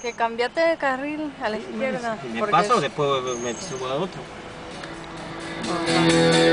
Que cambiate de carril a la izquierda. ¿Me porque paso o es- después me subo a otro? Ajá.